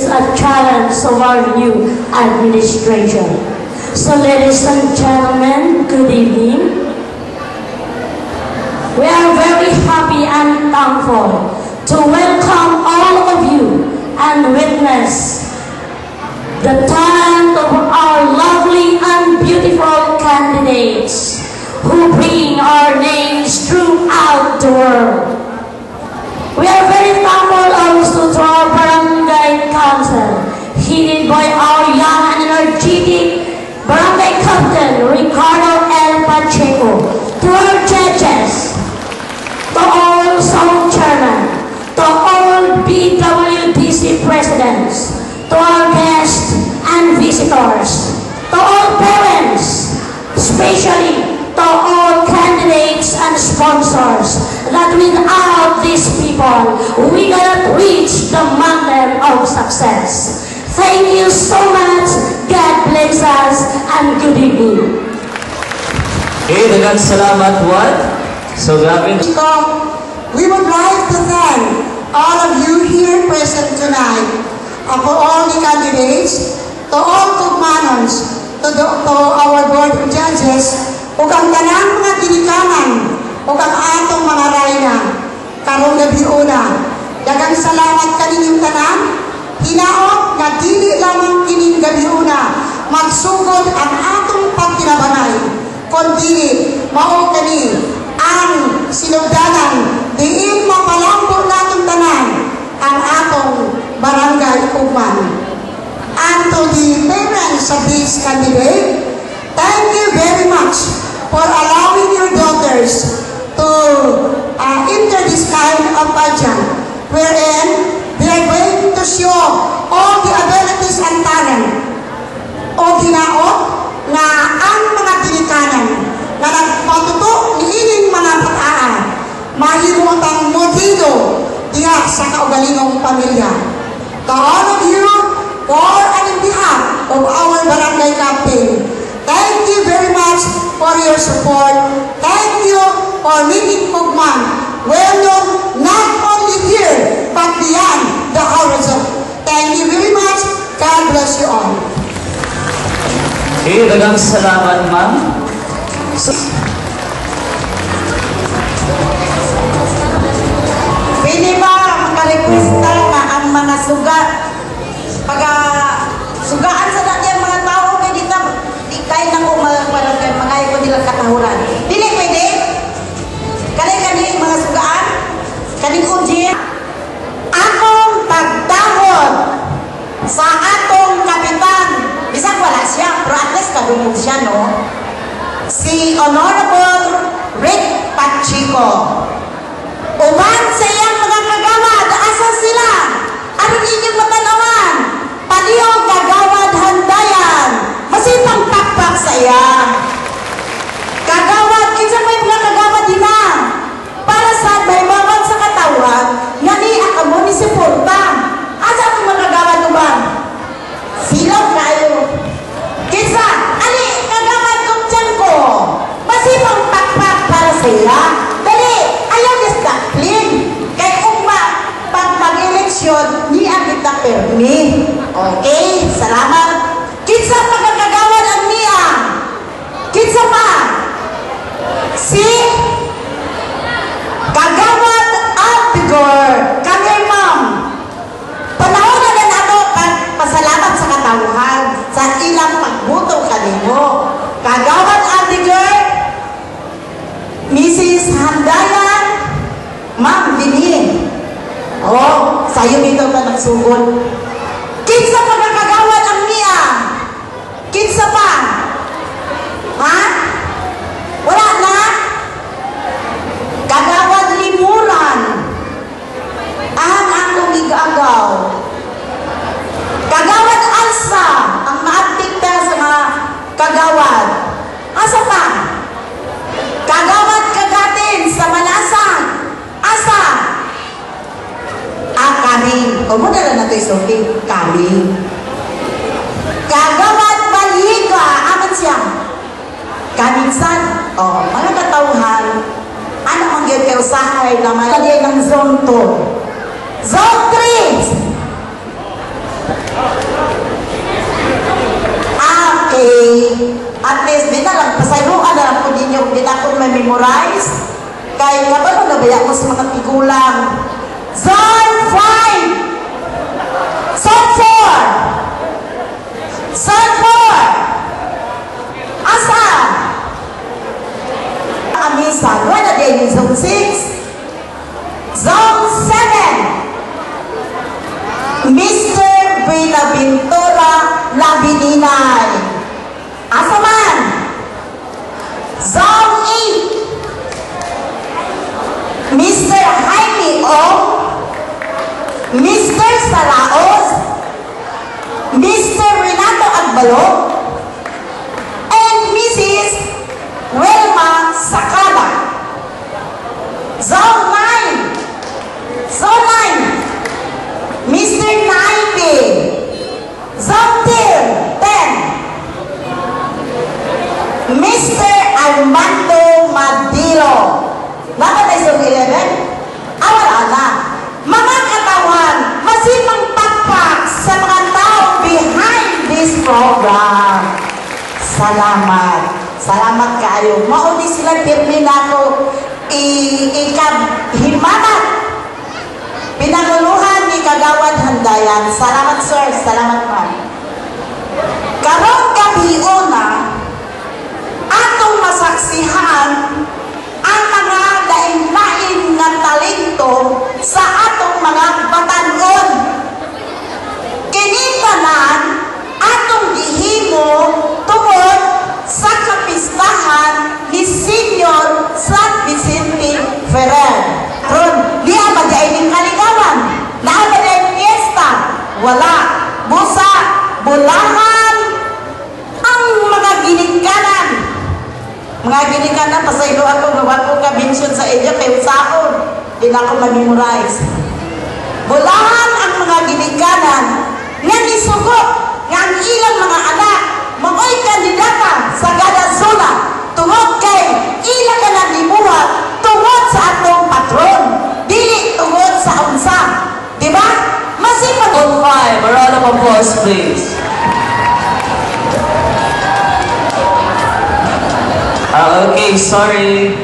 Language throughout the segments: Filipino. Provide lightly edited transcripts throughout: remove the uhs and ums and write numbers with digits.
is a challenge of our new administration. So ladies and gentlemen, good evening. We are very happy and thankful to welcome all of you and witness the talent of our lovely and beautiful candidates who bring our names throughout the world. We are very thankful also to our Barangay Council, headed by our young and energetic Barangay Captain Ricardo L. Pacheco, to our judges, to all zone chairmen, to all BWDC presidents, to our guests and visitors, to all parents, especially to all candidates and sponsors, that without these people, we cannot reach the mountain of success. Thank you so much. God bless us and good evening. Okay, daghang salamat, Wad. So, grabe. We would like to thank all of you here present tonight, for all the candidates, to all Cugmanons, to our board of judges, ug ang tanang mga ginikanan, ug ang atong mga rayna, karong gabi una. Daghang salamat kaninyong tanan, hinaot nga dili lamang kining gabi una magsugod ang atong pagtinabangay, kundi mao kani ang sinugdanan diin mapalambo natong tanan ang atong Barangay Cugman. And to the parents of this candidate, thank you very much for allowing your daughters to enter this kind of pageant, wherein they are going to show all the abilities and talent o ginaot na ang mga ginikanan na nagpatuto ni ining mga pataan mahimutang modelo diha sa kaugalingong pamilya. To all of you, for and in behalf of our barangay captain, thank you very much for your support. Thank you for making Cugman well known not only here but beyond the horizon. Thank you very much. God bless you all. Okay, daghang salamat, ma'am. Pwede ba makarequest na ang mga sugat sugaan sa dati ang mga tao kay di kaya nang umalang kay mga iko nilang katahuran. Dili pwede? Kani mga sugaan? Kaning ujin? Akong pagdahod sa atong kapitan. Bisag wala siya, pero at least kadungog siya, no? Si Honorable Rick Pacheco. Uban sa iyang mga kagawad, asa sila? Anong inyong matanawan? Palihog kagawad handayan. Masipang pakpak sa iya. Kagawad, kinsa may mga kagawad dina. Para sa may bawat sa katawan, nga ni akamo ni si Porta. Asa ang mga kagawad uban? Silaw kayo. Kinsa, ali, kagawad kong tiyan ko. Masipang pakpak para sa iya. Dali, ayaw disdaplin. Kay umma, pag mag-eleksyon, niya kita permi. Okay, salamat. Kinsa pagkagawad ang niya? Kinsa pa? Si Kagawad Abigor. Kami, ma'am. Panahon na din ato pasalamat sa katawhan sa ilang pagbuto kanimo. Kagawad Abigor, Mrs. Handayan, ma'am, dini. Oh, sayo dito ka nagsugod. Kinsa pagkagawad ang niya? Kinsa pa? Ha? Wala na? Kagawad Limuran. Ang akong igagaw. Kagawad Alsa. Ang maatikta sa mga kagawad. Asa pa? Kagawad Kagatin sa Malasan. Asa? Kami. O mo na lang natin isulti. Kami. Kagawad Baliga. Aman siya? Kaminsan. O, mga katauhan. Ano ang yun kayo usahay naman? Kaya ng zone 2. Zone 3. pabaya ko sa mga tigulang. Zone 5! Zone 4! Zone 4! Asa? Amisan, wala din yung Zone 6. Zone 7! Mr. Villaventura Labininay. Asa man? Zone 8. Mr. Jaime Ong, Mr. Salaos, Mr. Renato Agbalog, and Mrs. Wilma Sakala. Zone 9. Zone 9. Mr. Naibe. Zone 10. Mr. Armando Madilo. Bakit ay Zone 11? Wala na. Mga katawan, masipang pakpak sa mga tao behind this program. Salamat. Salamat kayo. Mauni sila pirmi na ako ikabhimanat. Pinanguluhan ni Kagawad Handayan. Salamat sir. Salamat ma'am. Karong gabi una, atong masaksihan ang mga lain-lain nga talento sa atong mga batanon. Kinitanan atong gihimo tungod sa kapistahan ni Senior San Vicente Ferrer. Ron, di ba dahil kaligawan? Dahil ba dahil fiesta? Wala. Busa, bulahan, ang mga ginikanan. Mga ginikanan, pasaylo ako, gawa ko ka-mention sa inyo, kayo sahod. Di na ako ma-memorize. Bulahan ang mga ginikanan nga nisugot nga ang ilang mga anak mao'y kandidata sa gada zona tungod kay ilang ka na limuhat tungod sa atong patron. Dili tungod sa unsa. Diba? Masipag. On 5, a round of applause, please. Okay, sorry.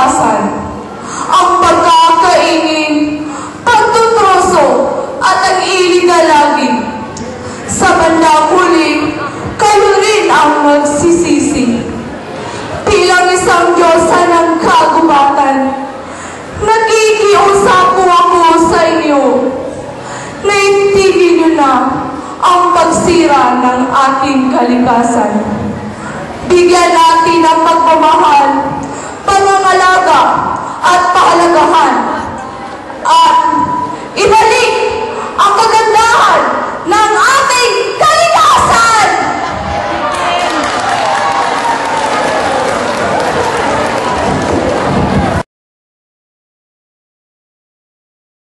kalikasan. Ang pagkakaingin, pagtutroso, at ang iligalagi. Sa bandang huli, kayo rin ang magsisisi. Bilang isang Diyosa ng kagubatan, nakikiusap po ako sa inyo. Naitigil niyo na ang pagsira ng ating kalikasan. Bigyan natin ng pagmamahal, pangangalaga at pahalagahan. At ibalik